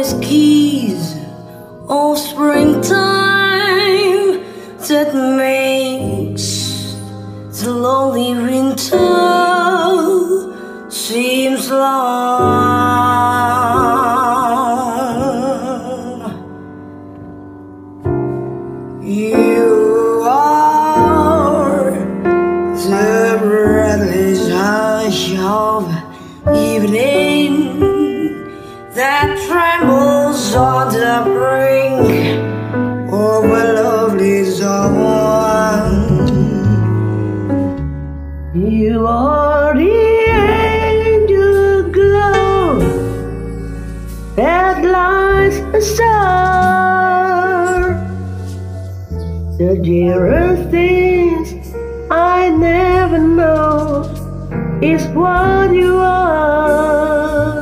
first kiss of springtime that makes the lonely winter seems long. You are the breathless hush of evening that trembles on the brink of a lovely someone. You are the angel glow that lights a star. The dearest things I never know is what you are.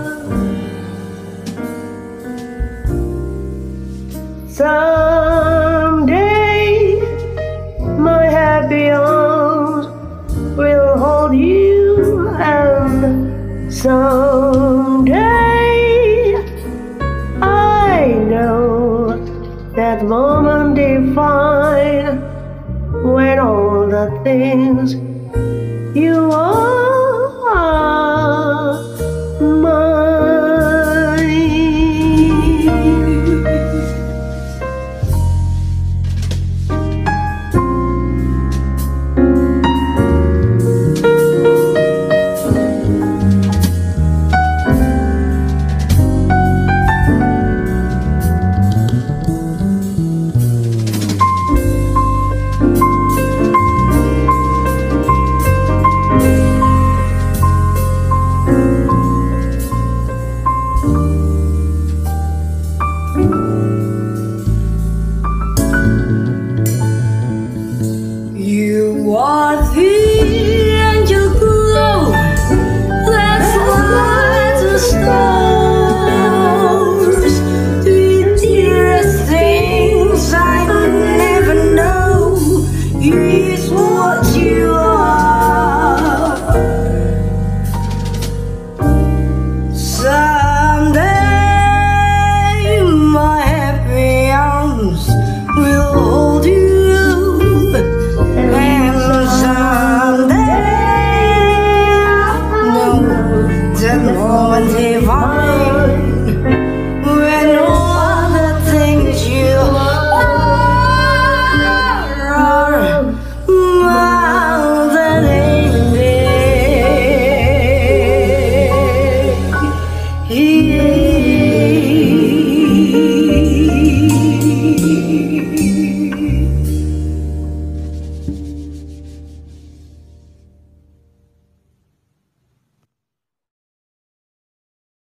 Someday my happy arms will hold you, and someday I know that moment divine when all the things you are mine. You are the angel glow that lights the stars. The dearest things I never know is what you are.